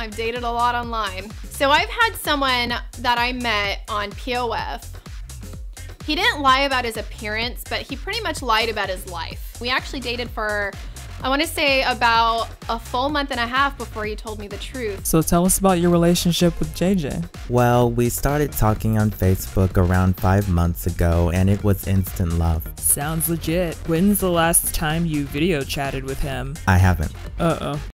I've dated a lot online. So I've had someone that I met on POF. He didn't lie about his appearance, but he pretty much lied about his life. We actually dated for, I want to say, about a full month and a half before he told me the truth. So tell us about your relationship with JJ. Well, we started talking on Facebook around 5 months ago, and it was instant love. Sounds legit. When's the last time you video chatted with him? I haven't. Uh-oh.